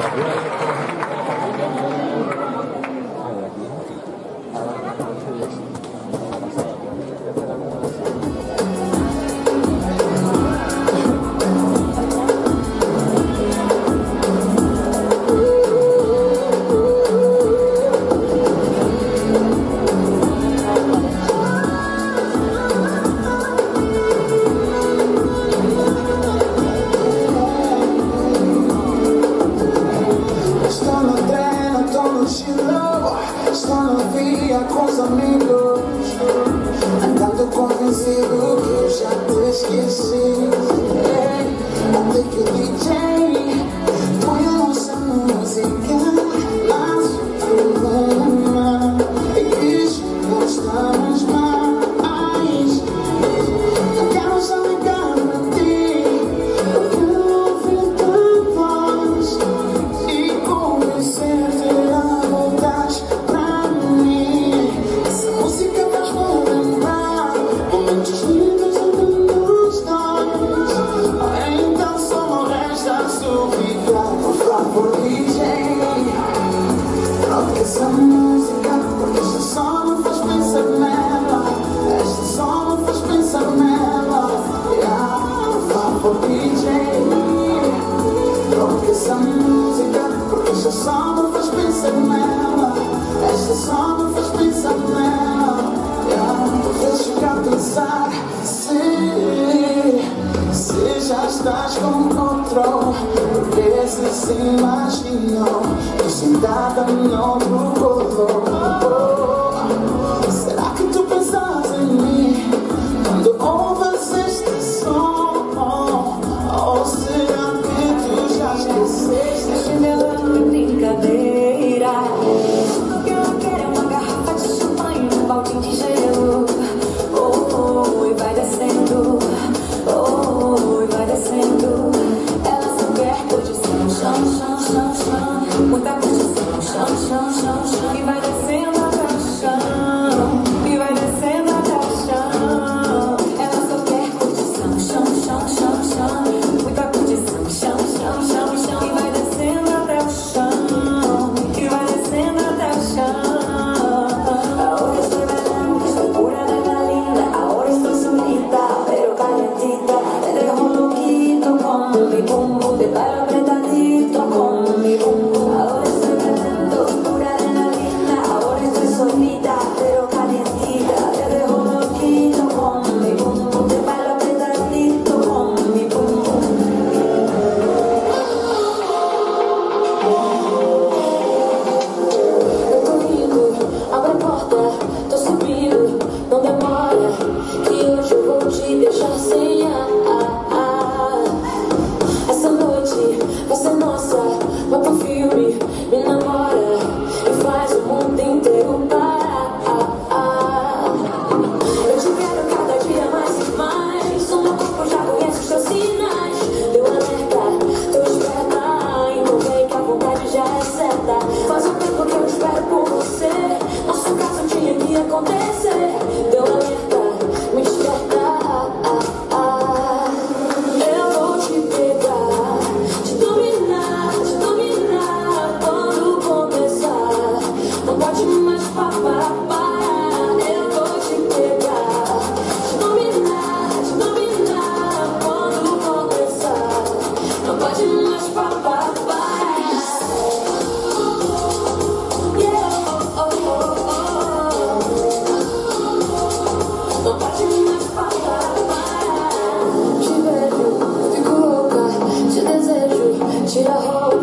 Estou no via com os amigos, andando convencido que eu já te esqueci. Até que o DJ põe a nossa música, mas o problema é que já não estamos mais. Eu quero só ligar pra ti, eu quero ouvir tua voz e convencer-te a voltar pra mim. Essa música faz-me lembrar momentos lindos entre nós dois. Então só não resta suplicar, por favor, DJ, troque essa música, porque esta só não faz pensar nela. Esta só não faz pensar nela. Por favor, DJ, troque essa música, porque esta só não faz pensar nela. Esta só não faz pensar nela. Talvez chegar a pensar se já estás com outro. Por vezes se imaginou que sentada noutro colo. Será que tu pensas em mim quando ouves este som? Ou será que tu já esqueceste? Chinelando brincadeira. Tudo que ela quer é uma garrafa de champanhe, um balde de gelo. Oh, e vai descendo. Oh, e vai descendo. Ela só quer curtição, chão, chão, chão, chão. Muita curtição, chão, chão, chão, chão. E vai descendo até o chão. E vai descendo até o chão. Ela só quer curtição, chão, chão, chão, chão. Muita curtição, chão, chão, chão, chão. E vai descendo até o chão. E vai descendo até o chão. Ahora estoy bailando, estoy pura nena linda. Ahora estoy solita, pero calientita. Te dejo loquito con mi bum bum. Te bailo apretadito con mi bum bum. Ahora estoy bailando, pura nena linda. Ahora estoy solita, pero calientita. Te dejo loquito con mi bum bum. Te bailo apretadito con mi bum bum. Eu tô indo, abre a porta, tô subindo, não demora, que hoje eu vou te deixar sem ar. Essa noite vai ser nossa, vai pro filme, me namora e faz o mundo inteiro parar. Eu te quero cada dia mais e mais, o meu corpo já conhece os seus sinais. Deu alerta, tô esperta, então vem que a vontade já é certa. Faz um tempo que eu espero por você, nosso caso tinha que acontecer. Deu alerta, me desperta. Eu vou te pegar, te dominar quando começar. Não pode mais parar. Eu vou te pegar, te dominar quando começar. Não pode mais parar. Não pode mais parar. Te vejo, fico louca, te desejo, tira a roupa.